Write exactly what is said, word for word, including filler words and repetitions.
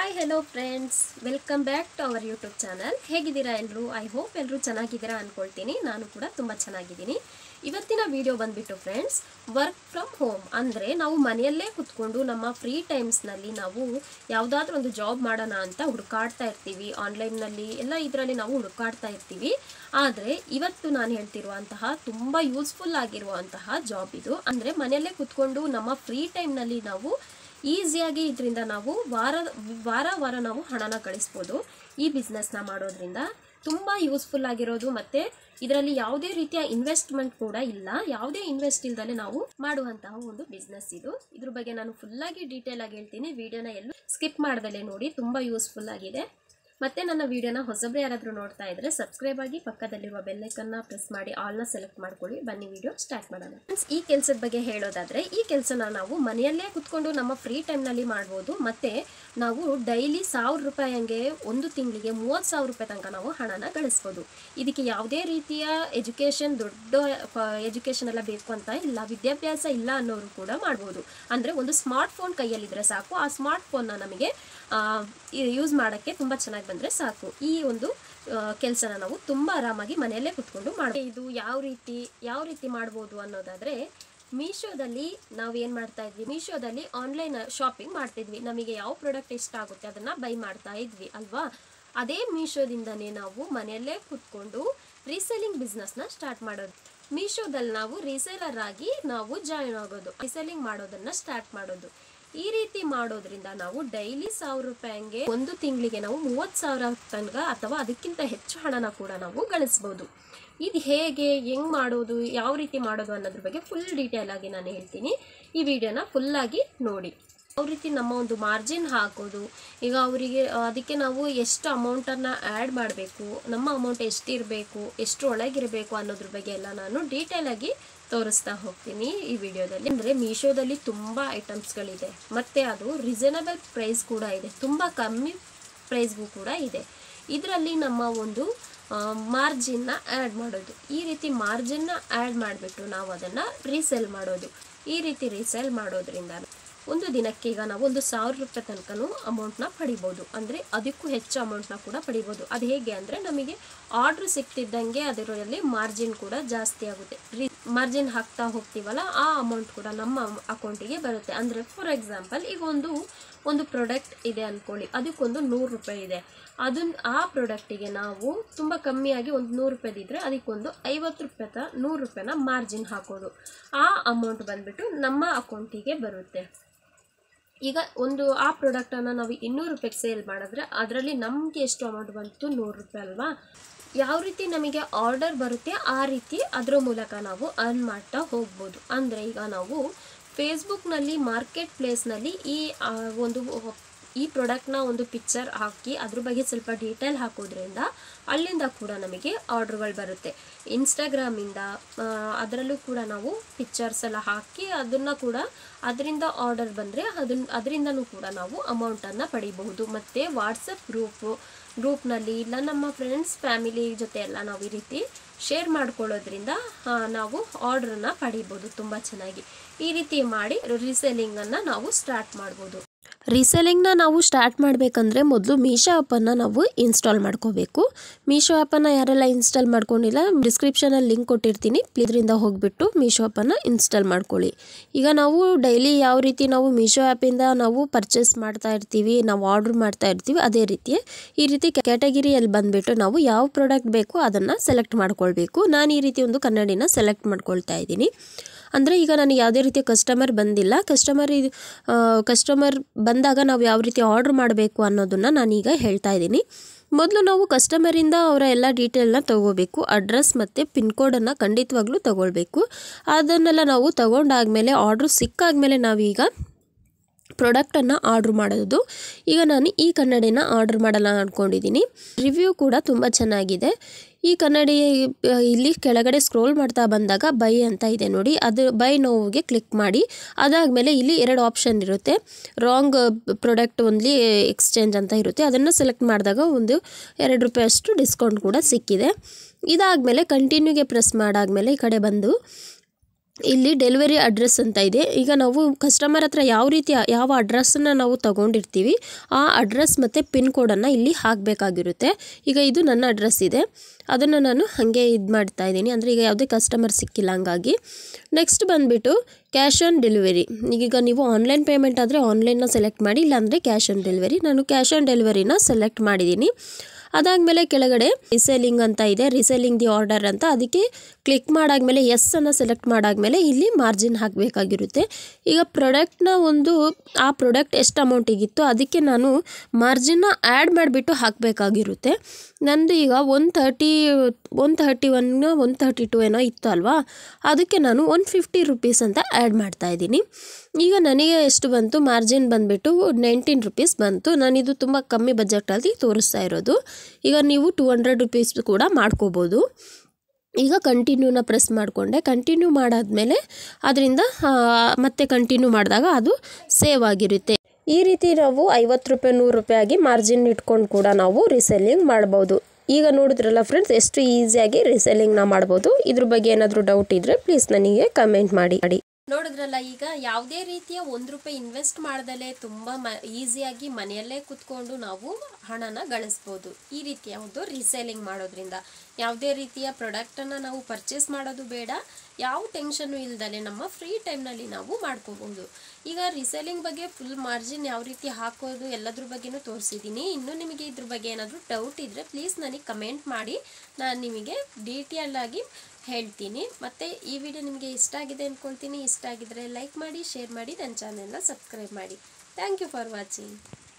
Hi hello friends, welcome back to our YouTube channel. ಹೇಗಿದ್ದೀರಾ ಎಲ್ಲರೂ? I hope ಎಲ್ಲರೂ ಚೆನ್ನಾಗಿದ್ದೀರಾ ಅಂದ್ಕೊಳ್ತೀನಿ. ನಾನು ಕೂಡ ತುಂಬ ಚೆನ್ನಾಗಿದ್ದೀನಿ. ಇವತ್ತಿನ ವಿಡಿಯೋ ಬಂದುಬಿಟ್ಟು ಫ್ರೆಂಡ್ಸ್, ವರ್ಕ್ ಫ್ರಮ್ ಹೋಮ್ ಅಂದರೆ ನಾವು ಮನೆಯಲ್ಲೇ ಕೂತ್ಕೊಂಡು ನಮ್ಮ ಫ್ರೀ ಟೈಮ್ಸ್ನಲ್ಲಿ ನಾವು ಯಾವುದಾದ್ರೂ ಒಂದು ಜಾಬ್ ಮಾಡೋಣ ಅಂತ ಹುಡುಕಾಡ್ತಾ ಇರ್ತೀವಿ. ಆನ್ಲೈನ್ನಲ್ಲಿ ಎಲ್ಲ ಇದರಲ್ಲಿ ನಾವು ಹುಡುಕಾಡ್ತಾ ಇರ್ತೀವಿ. ಆದರೆ ಇವತ್ತು ನಾನು ಹೇಳ್ತಿರುವಂತಹ ತುಂಬ ಯೂಸ್ಫುಲ್ ಆಗಿರುವಂತಹ ಜಾಬ್ ಇದು. ಅಂದರೆ ಮನೆಯಲ್ಲೇ ಕೂತ್ಕೊಂಡು ನಮ್ಮ ಫ್ರೀ ಟೈಮ್ನಲ್ಲಿ ನಾವು ಈಸಿಯಾಗಿ ಇದರಿಂದ ನಾವು ವಾರ ವಾರ ವಾರ ನಾವು ಹಣನ ಗಳಿಸ್ಬೋದು. ಈ ಬಿಸ್ನೆಸ್ನ ಮಾಡೋದ್ರಿಂದ ತುಂಬ ಯೂಸ್ಫುಲ್ ಆಗಿರೋದು, ಮತ್ತು ಇದರಲ್ಲಿ ಯಾವುದೇ ರೀತಿಯ ಇನ್ವೆಸ್ಟ್ಮೆಂಟ್ ಕೂಡ ಇಲ್ಲ. ಯಾವುದೇ ಇನ್ವೆಸ್ಟ್ ಇಲ್ದಲೆ ನಾವು ಮಾಡುವಂತಹ ಒಂದು ಬಿಸ್ನೆಸ್ ಇದು. ಇದ್ರ ಬಗ್ಗೆ ನಾನು ಫುಲ್ಲಾಗಿ ಡೀಟೇಲ್ ಆಗಿ ಹೇಳ್ತೀನಿ. ವಿಡಿಯೋನ ಎಲ್ಲೂ ಸ್ಕಿಪ್ ಮಾಡ್ದಲೇ ನೋಡಿ, ತುಂಬ ಯೂಸ್ಫುಲ್ ಆಗಿದೆ. ಮತ್ತು ನನ್ನ ವಿಡಿಯೋನ ಹೊಸಬ್ರು ಯಾರಾದರೂ ನೋಡ್ತಾ ಇದ್ದರೆ ಸಬ್ಸ್ಕ್ರೈಬ್ ಆಗಿ ಪಕ್ಕದಲ್ಲಿರುವ ಬೆಲ್ಲೈಕನ್ನ ಪ್ರೆಸ್ ಮಾಡಿ ಆಲ್ನ ಸೆಲೆಕ್ಟ್ ಮಾಡ್ಕೊಳ್ಳಿ. ಬನ್ನಿ ವಿಡಿಯೋ ಸ್ಟಾರ್ಟ್ ಮಾಡೋಣ. ಈ ಕೆಲಸದ ಬಗ್ಗೆ ಹೇಳೋದಾದರೆ, ಈ ಕೆಲಸನ ನಾವು ಮನೆಯಲ್ಲೇ ಕುತ್ಕೊಂಡು ನಮ್ಮ ಫ್ರೀ ಟೈಮ್ನಲ್ಲಿ ಮಾಡ್ಬೋದು. ಮತ್ತು ನಾವು ಡೈಲಿ ಸಾವಿರ ರೂಪಾಯಿ ಹಂಗೆ ಒಂದು ತಿಂಗಳಿಗೆ ಮೂವತ್ತು ಸಾವಿರ ರೂಪಾಯಿ ತನಕ ನಾವು ಹಣನ ಗಳಿಸ್ಬೋದು. ಇದಕ್ಕೆ ಯಾವುದೇ ರೀತಿಯ ಎಜುಕೇಷನ್, ದೊಡ್ಡ ಎಜುಕೇಷನ್ ಎಲ್ಲ ಬೇಕು ಅಂತ ಇಲ್ಲ. ವಿದ್ಯಾಭ್ಯಾಸ ಇಲ್ಲ ಅನ್ನೋರು ಕೂಡ ಮಾಡ್ಬೋದು. ಅಂದರೆ ಒಂದು ಸ್ಮಾರ್ಟ್ ಫೋನ್ ಕೈಯಲ್ಲಿದ್ದರೆ ಸಾಕು. ಆ ಸ್ಮಾರ್ಟ್ ಫೋನ್ನ ನಮಗೆ ಯೂಸ್ ಮಾಡೋಕ್ಕೆ ತುಂಬ ಚೆನ್ನಾಗಿ ಬಂದರೆ ಸಾಕು. ಈ ಒಂದು ಕೆಲಸನ ನಾವು ತುಂಬ ಆರಾಮಾಗಿ ಮನೆಯಲ್ಲೇ ಕುತ್ಕೊಂಡು ಮಾಡ್ಬೋದು. ಇದು ಯಾವ ರೀತಿ ಯಾವ ರೀತಿ ಮಾಡ್ಬೋದು ಅನ್ನೋದಾದರೆ, ಮೀಶೋದಲ್ಲಿ ನಾವು ಏನು ಮಾಡ್ತಾ ಇದ್ವಿ, ಮೀಶೋದಲ್ಲಿ ಆನ್ಲೈನ್ ಶಾಪಿಂಗ್ ಮಾಡ್ತಿದ್ವಿ. ನಮಗೆ ಯಾವ ಪ್ರಾಡಕ್ಟ್ ಇಷ್ಟ ಆಗುತ್ತೆ ಅದನ್ನು ಬೈ ಮಾಡ್ತಾ ಇದ್ವಿ ಅಲ್ವಾ. ಅದೇ ಮೀಶೋದಿಂದನೇ ನಾವು ಮನೆಯಲ್ಲೇ ಕುತ್ಕೊಂಡು ರೀಸೆಲ್ಲಿಂಗ್ ಬಿಸ್ನೆಸ್ನ ಸ್ಟಾರ್ಟ್ ಮಾಡೋದು. ಮೀಶೋದಲ್ಲಿ ನಾವು ರೀಸೇಲರ್ ಆಗಿ ನಾವು ಜಾಯಿನ್ ಆಗೋದು, ರೀಸೆಲ್ಲಿಂಗ್ ಮಾಡೋದನ್ನು ಸ್ಟಾರ್ಟ್ ಮಾಡೋದು. ಈ ರೀತಿ ಮಾಡೋದ್ರಿಂದ ನಾವು ಡೈಲಿ ಸಾವಿರ ರೂಪಾಯಿ ಹಂಗೆ ಒಂದು ತಿಂಗಳಿಗೆ ನಾವು ಮೂವತ್ತು ಸಾವಿರ ತನಕ ಅಥವಾ ಅದಕ್ಕಿಂತ ಹೆಚ್ಚು ಹಣನ ಕೂಡ ನಾವು ಗಳಿಸ್ಬೋದು. ಇದು ಹೇಗೆ, ಹೆಂಗೆ ಮಾಡೋದು, ಯಾವ ರೀತಿ ಮಾಡೋದು ಅನ್ನೋದ್ರ ಬಗ್ಗೆ ಫುಲ್ ಡೀಟೇಲ್ ಆಗಿ ನಾನು ಹೇಳ್ತೀನಿ. ಈ ವಿಡಿಯೋನ ಫುಲ್ಲಾಗಿ ನೋಡಿ. ಯಾವ ರೀತಿ ನಮ್ಮ ಒಂದು ಮಾರ್ಜಿನ್ ಹಾಕೋದು, ಈಗ ಅವರಿಗೆ ಅದಕ್ಕೆ ನಾವು ಎಷ್ಟು ಅಮೌಂಟನ್ನು ಆ್ಯಡ್ ಮಾಡಬೇಕು, ನಮ್ಮ ಅಮೌಂಟ್ ಎಷ್ಟಿರಬೇಕು, ಎಷ್ಟು ಒಳಗಿರಬೇಕು ಅನ್ನೋದ್ರ ಬಗ್ಗೆ ಎಲ್ಲ ನಾನು ಡೀಟೇಲಾಗಿ ತೋರಿಸ್ತಾ ಹೋಗ್ತೀನಿ ಈ ವಿಡಿಯೋದಲ್ಲಿ. ಅಂದರೆ ಮೀಶೋದಲ್ಲಿ ತುಂಬ ಐಟಮ್ಸ್ಗಳಿದೆ, ಮತ್ತು ಅದು ರೀಸನಬಲ್ ಪ್ರೈಸ್ ಕೂಡ ಇದೆ, ತುಂಬ ಕಮ್ಮಿ ಪ್ರೈಸ್ಗೂ ಕೂಡ ಇದೆ. ಇದರಲ್ಲಿ ನಮ್ಮ ಒಂದು ಮಾರ್ಜಿನ್ನ ಆ್ಯಡ್ ಮಾಡೋದು, ಈ ರೀತಿ ಮಾರ್ಜಿನ್ನ ಆ್ಯಡ್ ಮಾಡಿಬಿಟ್ಟು ನಾವು ಅದನ್ನು ರೀಸೇಲ್ ಮಾಡೋದು. ಈ ರೀತಿ ರೀಸೇಲ್ ಮಾಡೋದ್ರಿಂದ ಒಂದು ದಿನಕ್ಕೆ ಈಗ ನಾವು ಒಂದು ಸಾವಿರ ರೂಪಾಯಿ ತನಕನೂ ಅಮೌಂಟ್ನ ಪಡಿಬೋದು. ಅಂದರೆ ಅದಕ್ಕೂ ಹೆಚ್ಚು ಅಮೌಂಟ್ನ ಕೂಡ ಪಡಿಬೋದು. ಅದು ಹೇಗೆ ಅಂದರೆ, ನಮಗೆ ಆರ್ಡ್ರ್ ಸಿಗ್ತಿದ್ದಂಗೆ ಅದರಲ್ಲಿ ಮಾರ್ಜಿನ್ ಕೂಡ ಜಾಸ್ತಿ ಆಗುತ್ತೆ. ರೀ ಮಾರ್ಜಿನ್ ಹಾಕ್ತಾ ಹೋಗ್ತೀವಲ್ಲ, ಆ ಅಮೌಂಟ್ ಕೂಡ ನಮ್ಮ ಅಕೌಂಟಿಗೆ ಬರುತ್ತೆ. ಅಂದರೆ ಫಾರ್ ಎಕ್ಸಾಂಪಲ್, ಈಗ ಒಂದು ಒಂದು ಪ್ರಾಡಕ್ಟ್ ಇದೆ ಅಂದ್ಕೊಳ್ಳಿ, ಅದಕ್ಕೊಂದು ನೂರು ರೂಪಾಯಿ ಇದೆ. ಅದನ್ನು ಆ ಪ್ರಾಡಕ್ಟಿಗೆ ನಾವು ತುಂಬ ಕಮ್ಮಿಯಾಗಿ ಒಂದು ನೂರು ರೂಪಾಯಿದಿದ್ರೆ ಅದಕ್ಕೊಂದು ಐವತ್ತು ರೂಪಾಯಿ ತ ನೂರು ರೂಪಾಯಿನ ಮಾರ್ಜಿನ್ ಹಾಕೋದು. ಆ ಅಮೌಂಟ್ ಬಂದುಬಿಟ್ಟು ನಮ್ಮ ಅಕೌಂಟಿಗೆ ಬರುತ್ತೆ. ಈಗ ಒಂದು ಆ ಪ್ರಾಡಕ್ಟನ್ನು ನಾವು ಇನ್ನೂರು ರೂಪಾಯಿಗೆ ಸೇಲ್ ಮಾಡಿದ್ರೆ ಅದರಲ್ಲಿ ನಮಗೆ ಎಷ್ಟು ಅಮೌಂಟ್ ಬಂತು? ನೂರು ರೂಪಾಯಿ ಅಲ್ವಾ. ಯಾವ ರೀತಿ ನಮಗೆ ಆರ್ಡರ್ ಬರುತ್ತೆ ಆ ರೀತಿ ಅದರ ಮೂಲಕ ನಾವು ಅರ್ನ್ ಮಾಡ್ತಾ ಹೋಗ್ಬೋದು. ಅಂದರೆ ಈಗ ನಾವು ಫೇಸ್ಬುಕ್ನಲ್ಲಿ, ಮಾರ್ಕೆಟ್ ಪ್ಲೇಸ್ನಲ್ಲಿ ಈ ಒಂದು ಈ ಪ್ರಾಡಕ್ಟ್ನ ಒಂದು ಪಿಕ್ಚರ್ ಹಾಕಿ ಅದ್ರ ಬಗ್ಗೆ ಸ್ವಲ್ಪ ಡೀಟೇಲ್ ಹಾಕೋದ್ರಿಂದ ಅಲ್ಲಿಂದ ಕೂಡ ನಮಗೆ ಆರ್ಡ್ರ್ಗಳು ಬರುತ್ತೆ. ಇನ್ಸ್ಟಾಗ್ರಾಮಿಂದ ಅದರಲ್ಲೂ ಕೂಡ ನಾವು ಪಿಕ್ಚರ್ಸ್ ಎಲ್ಲ ಹಾಕಿ ಅದನ್ನು ಕೂಡ ಅದರಿಂದ ಆರ್ಡರ್ ಬಂದರೆ ಅದನ್ನ ಅದರಿಂದನೂ ಕೂಡ ನಾವು ಅಮೌಂಟನ್ನು ಪಡಿಬಹುದು. ಮತ್ತು ವಾಟ್ಸಪ್ ಗ್ರೂಪು ಗ್ರೂಪ್ನಲ್ಲಿ ಇಲ್ಲ ನಮ್ಮ ಫ್ರೆಂಡ್ಸ್ ಫ್ಯಾಮಿಲಿ ಜೊತೆ ಎಲ್ಲ ನಾವು ಈ ರೀತಿ ಶೇರ್ ಮಾಡ್ಕೊಳ್ಳೋದ್ರಿಂದ ನಾವು ಆರ್ಡ್ರನ್ನ ಪಡಿಬೋದು ತುಂಬ ಚೆನ್ನಾಗಿ. ಈ ರೀತಿ ಮಾಡಿ ರೀಸೇಲಿಂಗನ್ನು ನಾವು ಸ್ಟಾರ್ಟ್ ಮಾಡ್ಬೋದು. ರೀಸೆಲ್ಲಿಂಗ್ನ ನಾವು ಸ್ಟಾರ್ಟ್ ಮಾಡಬೇಕಂದ್ರೆ ಮೊದಲು ಮೀಶೋ ಆ್ಯಪನ್ನು ನಾವು ಇನ್ಸ್ಟಾಲ್ ಮಾಡ್ಕೋಬೇಕು. ಮೀಶೋ ಆ್ಯಪನ್ನು ಯಾರೆಲ್ಲ ಇನ್ಸ್ಟಾಲ್ ಮಾಡ್ಕೊಂಡಿಲ್ಲ, ಡಿಸ್ಕ್ರಿಪ್ಷನಲ್ಲಿ ಲಿಂಕ್ ಕೊಟ್ಟಿರ್ತೀನಿ, ಇದರಿಂದ ಹೋಗಿಬಿಟ್ಟು ಮೀಶೋ ಆ್ಯಪನ್ನು ಇನ್ಸ್ಟಾಲ್ ಮಾಡ್ಕೊಳ್ಳಿ. ಈಗ ನಾವು ಡೈಲಿ ಯಾವ ರೀತಿ ನಾವು ಮೀಶೋ ಆ್ಯಪಿಂದ ನಾವು ಪರ್ಚೇಸ್ ಮಾಡ್ತಾ ಇರ್ತೀವಿ, ನಾವು ಆರ್ಡ್ರ್ ಮಾಡ್ತಾ ಇರ್ತೀವಿ, ಅದೇ ರೀತಿ ಈ ರೀತಿ ಕ್ಯಾಟಗಿರಿಯಲ್ಲಿ ಬಂದುಬಿಟ್ಟು ನಾವು ಯಾವ ಪ್ರಾಡಕ್ಟ್ ಬೇಕೋ ಅದನ್ನು ಸೆಲೆಕ್ಟ್ ಮಾಡ್ಕೊಳ್ಬೇಕು. ನಾನು ಈ ರೀತಿ ಒಂದು ಕನ್ನಡಿನ ಸೆಲೆಕ್ಟ್ ಮಾಡ್ಕೊಳ್ತಾ ಇದ್ದೀನಿ. ಅಂದರೆ ಈಗ ನನಗೆ ಯಾವುದೇ ರೀತಿಯ ಕಸ್ಟಮರ್ ಬಂದಿಲ್ಲ. ಕಸ್ಟಮರ್ ಇದು ಕಸ್ಟಮರ್ ಬಂದಾಗ ನಾವು ಯಾವ ರೀತಿ ಆರ್ಡ್ರ್ ಮಾಡಬೇಕು ಅನ್ನೋದನ್ನು ನಾನೀಗ ಹೇಳ್ತಾ ಇದ್ದೀನಿ. ಮೊದಲು ನಾವು ಕಸ್ಟಮರಿಂದ ಅವರ ಎಲ್ಲ ಡೀಟೇಲ್ನ ತೊಗೋಬೇಕು. ಅಡ್ರೆಸ್ ಮತ್ತು ಪಿನ್ ಕೋಡನ್ನು ಖಂಡಿತವಾಗ್ಲೂ ತೊಗೊಳ್ಬೇಕು. ಅದನ್ನೆಲ್ಲ ನಾವು ತೊಗೊಂಡಾದ್ಮೇಲೆ, ಆರ್ಡ್ರ್ ಸಿಕ್ಕಾದ್ಮೇಲೆ ನಾವೀಗ ಪ್ರಾಡಕ್ಟನ್ನು ಆರ್ಡ್ರ್ ಮಾಡೋದು. ಈಗ ನಾನು ಈ ಕನ್ನಡಿನ ಆರ್ಡ್ರ್ ಮಾಡಲ್ಲ ಅಂದ್ಕೊಂಡಿದ್ದೀನಿ. ರಿವ್ಯೂ ಕೂಡ ತುಂಬ ಚೆನ್ನಾಗಿದೆ. ಈ ಕನ್ನಡಿ ಇಲ್ಲಿ ಕೆಳಗಡೆ ಸ್ಕ್ರೋಲ್ ಮಾಡ್ತಾ ಬಂದಾಗ ಬೈ ಅಂತ ಇದೆ ನೋಡಿ, ಅದು ಬೈ ನೋವಿಗೆ ಕ್ಲಿಕ್ ಮಾಡಿ. ಅದಾದಮೇಲೆ ಇಲ್ಲಿ ಎರಡು ಆಪ್ಷನ್ ಇರುತ್ತೆ. ರಾಂಗ್ ಪ್ರಾಡಕ್ಟ್ ಓನ್ಲಿ ಎಕ್ಸ್ಚೇಂಜ್ ಅಂತ ಇರುತ್ತೆ. ಅದನ್ನು ಸೆಲೆಕ್ಟ್ ಮಾಡಿದಾಗ ಒಂದು ಎರಡು ರೂಪಾಯಿ ಅಷ್ಟು ಡಿಸ್ಕೌಂಟ್ ಕೂಡ ಸಿಕ್ಕಿದೆ. ಇದಾದಮೇಲೆ ಕಂಟಿನ್ಯೂಗೆ ಪ್ರೆಸ್ ಮಾಡಾದಮೇಲೆ ಈ ಕಡೆ ಬಂದು ಇಲ್ಲಿ ಡೆಲಿವರಿ ಅಡ್ರೆಸ್ ಅಂತ ಇದೆ. ಈಗ ನಾವು ಕಸ್ಟಮರ್ ಹತ್ರ ಯಾವ ರೀತಿ ಯಾವ ಅಡ್ರೆಸ್ಸನ್ನು ನಾವು ತಗೊಂಡಿರ್ತೀವಿ ಆ ಅಡ್ರೆಸ್ ಮತ್ತು ಪಿನ್ ಕೋಡನ್ನು ಇಲ್ಲಿ ಹಾಕಬೇಕಾಗಿರುತ್ತೆ. ಈಗ ಇದು ನನ್ನ ಅಡ್ರೆಸ್ ಇದೆ, ಅದನ್ನು ನಾನು ಹಾಗೆ ಇದು ಮಾಡ್ತಾ ಇದ್ದೀನಿ, ಅಂದರೆ ಈಗ ಯಾವುದೇ ಕಸ್ಟಮರ್ ಸಿಕ್ಕಿಲ್ಲ ಹಂಗಾಗಿ. ನೆಕ್ಸ್ಟ್ ಬಂದುಬಿಟ್ಟು ಕ್ಯಾಶ್ ಆನ್ ಡೆಲಿವರಿ. ಈಗ ನೀವು ಆನ್ಲೈನ್ ಪೇಮೆಂಟ್ ಆದರೆ ಆನ್ಲೈನ್ನ ಸೆಲೆಕ್ಟ್ ಮಾಡಿ, ಇಲ್ಲಾಂದರೆ ಕ್ಯಾಶ್ ಆನ್ ಡೆಲಿವರಿ. ನಾನು ಕ್ಯಾಶ್ ಆನ್ ಡೆಲಿವರಿನ ಸೆಲೆಕ್ಟ್ ಮಾಡಿದ್ದೀನಿ. ಅದಾದಮೇಲೆ ಕೆಳಗಡೆ ರಿಸೇಲಿಂಗ್ ಅಂತ ಇದೆ, ರಿಸೇಲಿಂಗ್ ದಿ ಆರ್ಡರ್ ಅಂತ, ಅದಕ್ಕೆ ಕ್ಲಿಕ್ ಮಾಡಾದ್ಮೇಲೆ ಎಸ್ ಅನ್ನು ಸೆಲೆಕ್ಟ್ ಮಾಡಾದ್ಮೇಲೆ ಇಲ್ಲಿ ಮಾರ್ಜಿನ್ ಹಾಕಬೇಕಾಗಿರುತ್ತೆ. ಈಗ ಪ್ರಾಡಕ್ಟ್ನ ಒಂದು ಆ ಪ್ರಾಡಕ್ಟ್ ಎಷ್ಟು ಅಮೌಂಟಿಗಿತ್ತು ಅದಕ್ಕೆ ನಾನು ಮಾರ್ಜಿನ್ನ ಆ್ಯಡ್ ಮಾಡಿಬಿಟ್ಟು ಹಾಕಬೇಕಾಗಿರುತ್ತೆ. ನಂದು ಈಗ one thirty one thirty one one thirty two ಏನೋ ಇತ್ತು ಅಲ್ವಾ, ಅದಕ್ಕೆ ನಾನು ಒನ್ ಫಿಫ್ಟಿ ರುಪೀಸ್ ಅಂತ ಆ್ಯಡ್ ಮಾಡ್ತಾಯಿದ್ದೀನಿ. ಈಗ ನನಗೆ ಎಷ್ಟು ಬಂತು ಮಾರ್ಜಿನ್ ಬಂದುಬಿಟ್ಟು ನೈನ್ಟೀನ್ ರುಪೀಸ್ ಬಂತು. ನಾನಿದು ತುಂಬ ಕಮ್ಮಿ ಬಜೆಟಲ್ಲಿ ತೋರಿಸ್ತಾ ಇರೋದು. ಈಗ ನೀವು ಟೂ ಹಂಡ್ರೆಡ್ ರುಪೀಸ್ ಕೂಡ ಮಾಡ್ಕೋಬೋದು. ಈಗ ಕಂಟಿನ್ಯೂನ ಪ್ರೆಸ್ ಮಾಡಿಕೊಂಡೆ. ಕಂಟಿನ್ಯೂ ಮಾಡಾದಮೇಲೆ ಅದರಿಂದ ಮತ್ತೆ ಕಂಟಿನ್ಯೂ ಮಾಡಿದಾಗ ಅದು ಸೇವ್ ಆಗಿರುತ್ತೆ. ಈ ರೀತಿ ನಾವು ಐವತ್ತು ರೂಪಾಯಿ ನೂರು ರೂಪಾಯಿ ಆಗಿ ಮಾರ್ಜಿನ್ ಇಟ್ಕೊಂಡು ಕೂಡ ನಾವು ರೀಸೆಲ್ಲಿಂಗ್ ಮಾಡ್ಬೋದು. ಈಗ ನೋಡಿದ್ರಲ್ಲ ಫ್ರೆಂಡ್ಸ್, ಎಷ್ಟು ಈಸಿಯಾಗಿ ರೀಸೆಲ್ಲಿಂಗ್ನ ಮಾಡ್ಬೋದು. ಇದ್ರ ಬಗ್ಗೆ ಏನಾದರೂ ಡೌಟ್ ಇದ್ದರೆ ಪ್ಲೀಸ್ ನನಗೆ ಕಮೆಂಟ್ ಮಾಡಿ. ನೋಡಿದ್ರಲ್ಲ, ಈಗ ಯಾವುದೇ ರೀತಿಯ ಒಂದು ರೂಪಾಯಿ ಇನ್ವೆಸ್ಟ್ ಮಾಡ್ದಲೇ ತುಂಬ ಮ ಈಸಿಯಾಗಿ ಮನೆಯಲ್ಲೇ ಕೂತ್ಕೊಂಡು ನಾವು ಹಣನ ಗಳಿಸ್ಬೋದು. ಈ ರೀತಿಯ ಒಂದು ರೀಸೇಲಿಂಗ್ ಮಾಡೋದ್ರಿಂದ ಯಾವುದೇ ರೀತಿಯ ಪ್ರಾಡಕ್ಟನ್ನು ನಾವು ಪರ್ಚೇಸ್ ಮಾಡೋದು ಬೇಡ, ಯಾವ ಟೆನ್ಷನ್ನು ಇಲ್ದಲೆ ನಮ್ಮ ಫ್ರೀ ಟೈಮ್ನಲ್ಲಿ ನಾವು ಮಾಡ್ಕೋಬೋದು. ಈಗ ರೀಸೇಲಿಂಗ್ ಬಗ್ಗೆ ಫುಲ್ ಮಾರ್ಜಿನ್ ಯಾವ ರೀತಿ ಹಾಕೋದು ಎಲ್ಲದ್ರ ಬಗ್ಗೆನೂ ತೋರಿಸಿದ್ದೀನಿ. ಇನ್ನೂ ನಿಮಗೆ ಇದ್ರ ಬಗ್ಗೆ ಏನಾದರೂ ಡೌಟ್ ಇದ್ದರೆ ಪ್ಲೀಸ್ ನನಗೆ ಕಮೆಂಟ್ ಮಾಡಿ, ನಾನು ನಿಮಗೆ ಡೀಟೇಲ್ ಆಗಿ ಹೇಳ್ತೀನಿ. ಮತ್ತು ಈ ವಿಡಿಯೋ ನಿಮಗೆ ಇಷ್ಟ ಆಗಿದೆ ಅಂದ್ಕೊಳ್ತೀನಿ. ಇಷ್ಟ ಆಗಿದ್ರೆ ಲೈಕ್ ಮಾಡಿ, ಶೇರ್ ಮಾಡಿ, ನನ್ನ ಚಾನೆಲ್ನ ಸಬ್ಸ್ಕ್ರೈಬ್ ಮಾಡಿ. Thank you for watching.